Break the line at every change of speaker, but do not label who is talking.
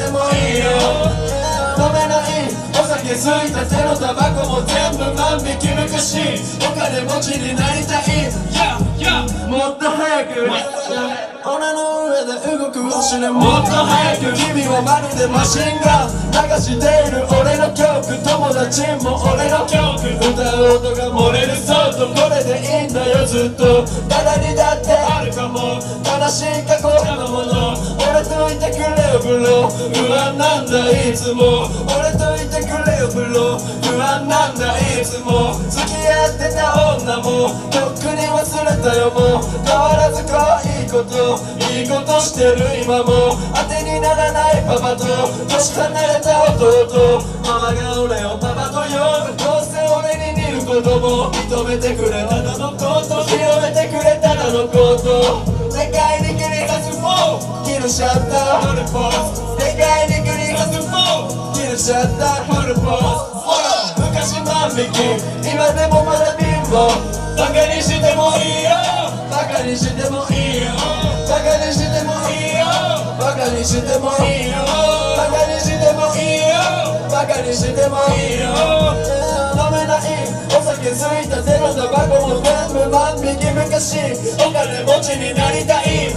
でもいいよ。飲めないお酒吸いたてのタバコも全部万引き昔お金持ちになりたい、もっと早く俺の上で動く星でもっと早く君はまるでマシンガン流している俺の曲、友達も俺の曲歌う音が漏れるそっとこれでいいんだよずっと誰にだってあるかも悲しい過去のもの俺といてくれよブロ不安なんだいつも俺といてくれよブロ不安なんだいつも付き合ってた女もとっくに忘れたよもう変わらずこういいことしてる今も当てにならないパパと年離れた弟ママが俺をパパと呼ぶどうせ俺に似る子供認めてくれただのこと広めてくれただのこと世界に切り出すフォーキルシャッターフルポーズ世界に切り出すフォーキルシャッターフルポーズ昔万引き今でもまだ貧乏バカにしてもいいよバカにしてもいいよバカにしてもいいよバカにしてもいいよバカにしてもいいよバカにしてもいいよ飲めないお酒吸いたてのタバコも全部万引き昔お金持ちになりたい